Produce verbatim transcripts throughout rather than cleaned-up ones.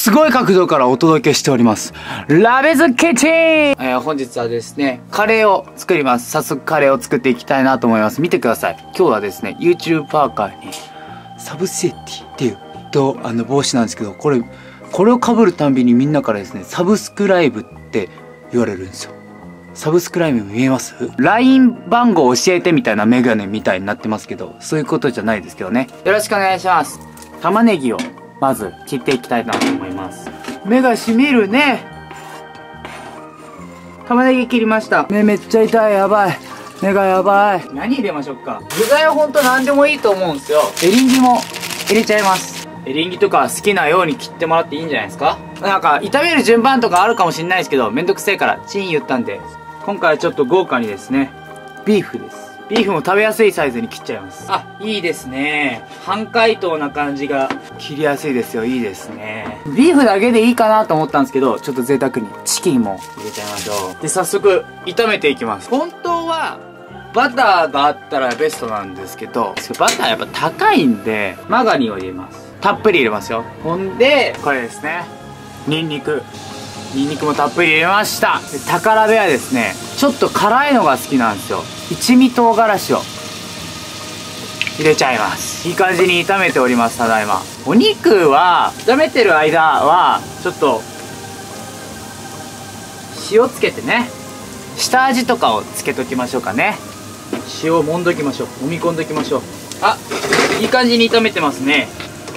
すごい角度からお届けしております。ラベズキッチン、えー、本日はですね、カレーを作ります。早速カレーを作っていきたいなと思います。見てください。今日はですね、YouTuber 界にサブセーティっていうとあの帽子なんですけど、これこれを被るたんびにみんなからですね、サブスクライブって言われるんですよ。サブスクライブ見えます？ ライン 番号教えてみたいなメガネみたいになってますけど、そういうことじゃないですけどね。よろしくお願いします。玉ねぎをまず切っていきたいなと思います。目がしみるね。玉ねぎ切りました。目めっちゃ痛い。やばい。目がやばい。何入れましょうか。具材はほんと何でもいいと思うんですよ。エリンギも入れちゃいます。エリンギとか好きなように切ってもらっていいんじゃないですか。なんか炒める順番とかあるかもしれないですけど、めんどくせえからチン言ったんで、今回はちょっと豪華にですね、ビーフです。ビーフも食べやすいサイズに切っちゃいます。あ、いいですね。半解凍な感じが切りやすいですよ。いいですね。ビーフだけでいいかなと思ったんですけど、ちょっと贅沢にチキンも入れちゃいましょう。で、早速炒めていきます。本当はバターがあったらベストなんですけど、バターやっぱ高いんでマガニンを入れます。たっぷり入れますよ。ほんでこれですね、ニンニクニンニクもたっぷり入れました。で、宝部屋ですね、ちょっと辛いのが好きなんですよ。一味唐辛子を入れちゃいます。いい感じに炒めております。ただいまお肉は炒めてる間はちょっと塩つけてね、下味とかをつけときましょうかね。塩をもんどきましょう。揉み込んどきましょう。あ、いい感じに炒めてますね。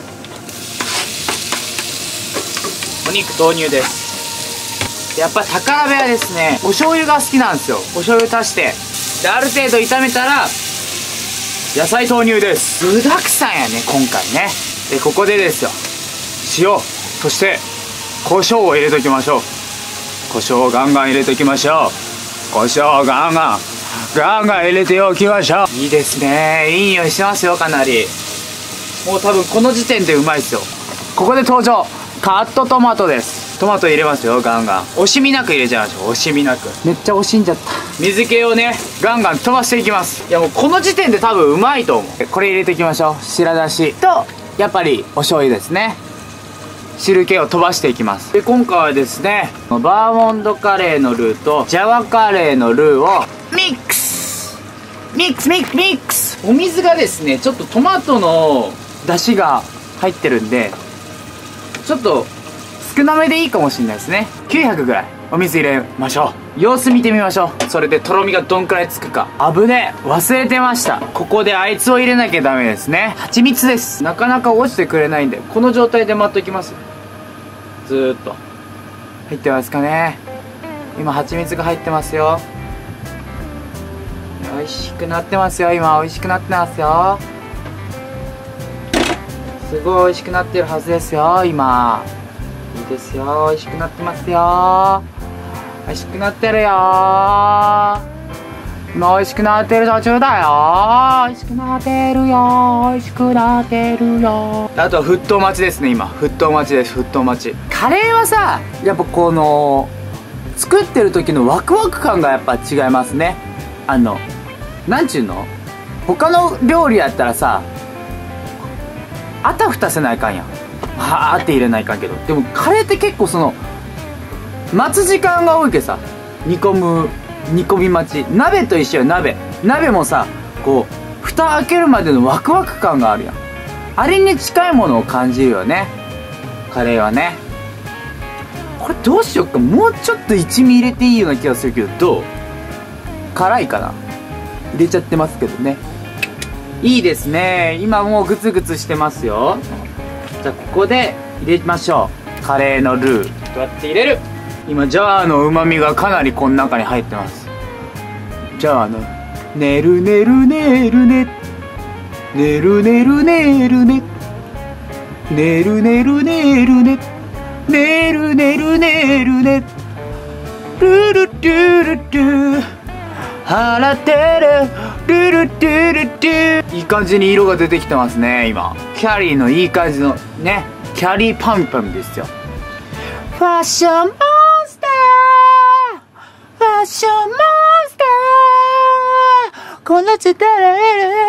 お肉投入です。やっぱ宝部屋ですね、お醤油が好きなんですよ。お醤油足して、である程度炒めたら野菜投入です。具だくさんやね今回ね。でここでですよ、塩、そして胡椒を入れときましょう。胡椒をガンガン入れときましょう。胡椒をガンガンガンガン入れておきましょう。いいですね。いい匂いしてますよ。かなりもう多分この時点でうまいですよ。ここで登場、カットトマトです。トマト入れますよ。ガンガン惜しみなく入れちゃいましょう。惜しみなく。めっちゃ惜しんじゃった。水気をねガンガン飛ばしていきます。いやもうこの時点で多分うまいと思う。これ入れていきましょう。白だしとやっぱりお醤油ですね。汁気を飛ばしていきます。で今回はですね、バーモンドカレーのルーとジャワカレーのルーをミックスミックスミックスミックス。お水がですね、ちょっとトマトの出汁が入ってるんでちょっと少なめでいいかもしれないですね。きゅうひゃくぐらいお水入れましょう。様子見てみましょう。それでとろみがどんくらいつくか。危ねえ、忘れてました。ここであいつを入れなきゃダメですね。蜂蜜です。なかなか落ちてくれないんでこの状態で待っときます。ずーっと入ってますかね。今蜂蜜が入ってますよ。美味しくなってますよ。今美味しくなってますよ。すごい美味しくなってるはずですよ。今いいですよ。美味しくなってますよ。美味しくなってるよ。今美味しくなってる途中だよ。美味しくなってるよ。美味しくなってるよ。あとは沸騰待ちですね。今沸騰待ちです。沸騰待ち。カレーはさ、やっぱこの作ってる時のワクワク感がやっぱ違いますね。あのなんちゅうの、他の料理やったらさあたふたせないかんやん。はーって入れないかんけど、でもカレーって結構その待つ時間が多いけどさ、煮込む煮込み待ち。鍋と一緒よ。鍋鍋もさ、こう蓋開けるまでのワクワク感があるやん。あれに近いものを感じるよね、カレーはね。これどうしよっか。もうちょっと一味入れていいような気がするけど、どう？辛いかな。入れちゃってますけどね。いいですね。今もうグツグツしてますよ。じゃあここで入れましょう。カレーのルーどうやって入れる。今ジャーのうまみがかなりこの中に入ってます。ジャーのねるねるねるねねるねるねるねねるねるねるねねるねるねるねルルルルル払ってるルルルルル。いい感じに色が出てきてますね。今キャリーのいい感じのね、キャリーパンパンですよ。ファッションモンスターファッションモンスターこの時代レレレレレレレレ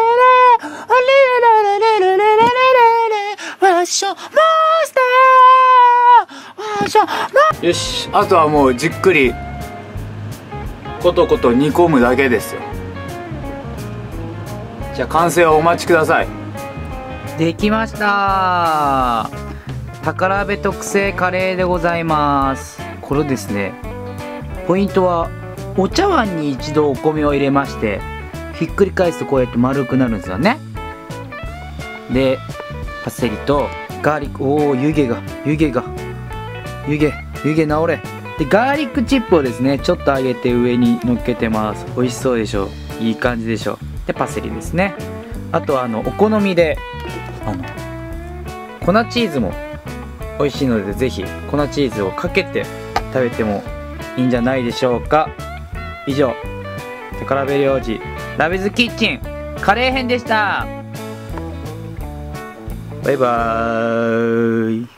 レレレレレレレレレファッションモンスターーション。よし、あとはもうじっくりことこと煮込むだけですよ。じゃあ完成をお待ちください。できました。宝部特製カレーでございます。これですね、ポイントはお茶碗に一度お米を入れまして、ひっくり返すとこうやって丸くなるんですよね。でパセリとガーリック、おお湯気が湯気が湯気湯気治れ。でガーリックチップをですねちょっと揚げて上に乗っけてます。美味しそうでしょ。いい感じでしょ。でパセリですね。あとはあのお好みであの粉チーズも美味しいので、ぜひ粉チーズをかけて食べてもいいんじゃないでしょうか。以上、宝部領事ラビズキッチンカレー編でした。バイバーイ。